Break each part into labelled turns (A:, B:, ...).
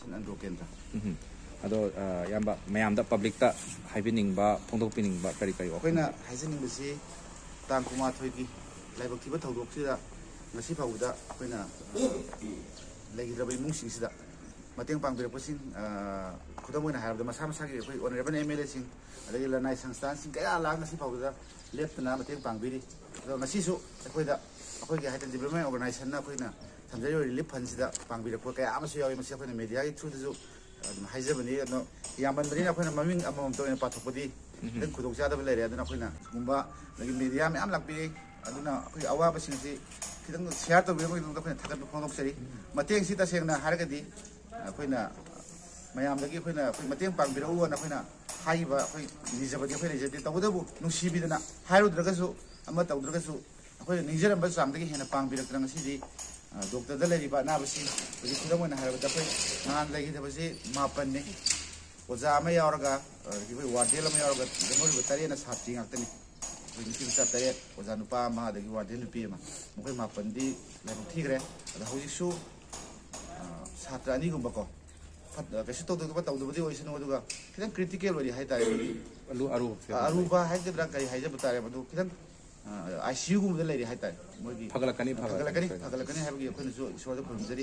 A: Information and Law Kendra.
B: Ado yamba mayamda public ta haibining phongdokpining kari
A: akoina haijening basi tang kuma thoigi laibak thiba thodok sida ngasi phawda akoina legidraba imung sing sida mateng pangbira posing khudamoina harabda masa masa gi khoi honorable MLA sing adagi lanai sangstan sing kaya la ngasi phawda leptana mateng pangbiri ado ngasi su akoida akoigi haitan development organization na akoina thamjari relief fund sida pangbira ko kaya amasu yawi masi akoina media gi through the Haizabani, Yaman, Maming among Patopodi, then could also have later than Aquina, Mumba, the media, I'm like being, I don't know, our vicinity, Seattle, we were looking at the city. Mating Sita saying Haragadi, Aquina, Mayam, the Gipina, Mating Pambiro, and Aquina, Haiva, Elizabeth, Tabudu, no Shibina, Haru Dragasu, Amata Dragasu, Aquina, Niger, but something in a Pambira City. Doctor Delay, but now see, we couldn't win a have a man like it was a mapani. Was a mayorga, Wadilla Mayorga, the Moribatarian is happening after me. When you Saturday was an Upama, the Guardian Pima, Mapandi, like Tigre, the Holy Shoe, Satrani Gumbako. But the Shito, what of the video is in Oduga, can critical when you had Aruba, had the drunk, I had a battery, but I assume the lady had that.
B: Pagalakani
A: have you sort of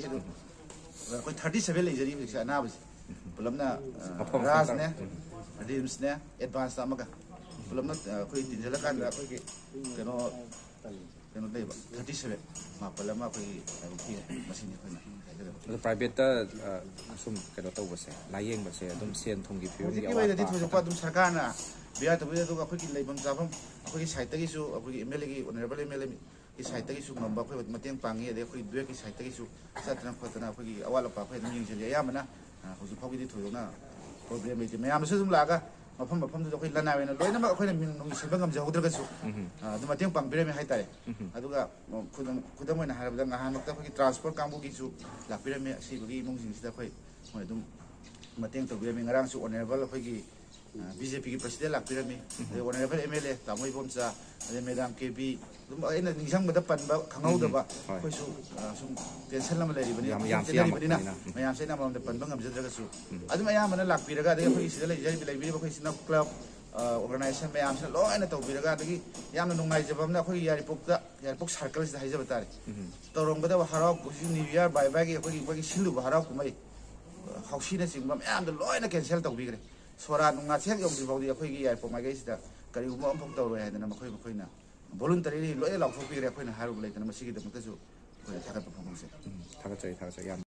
A: 37 is an hours. Pulamna Razne, Rimsne, advanced Amaga. Pulamna, quit in the Lakanda, 37. Mapalama, machine.
B: The private some cannot oversay, lying, but say, I don't see and don't give you the
A: way that it was a Padum Sakana. We are to be a quick labor Zabam, a quick Saitagisu, a quick Emily, honorable Emily is Saitagisu, number with Matin Pangi, they could break his Saitagisu, Satan Potana, a while of Papa, and usually Yamana, who's a pocket to Yona, problem with the Mayam Laga, upon the Lana and a Lena, when Sabangam Zahudrasu, the Matin Pang Breme Haitai, Aduga, Kudam have done a hand of transport Kambukisu, La Pyramid, Sibuli, Mungis, the way, Matin to Breming around to honorable of BJP President La Pyramid, the honorable MLA, Tamoy Bonsa, the Madame KB, in a Nizam with the Panba, Kanodaba, some Salam lady, Mayam Senam on the Panbangam Zagasu. As Mayam and La Piraga, they is the club organization, Mayam Law and a Tobiraga, Yam and Nungajabana, Yaripokta, Yarpok Circles, the Hizabatari. Torongada Harok, New Year by Baggy, Shilu Harok, how she is in the law and I can sell the bigger. Sora nunga check of the body of Higi for my guest, Kariuma Pocto and Namakoina. Voluntarily, loyal of Higi, Harbour, and Masiki, the Makazu, for the performance.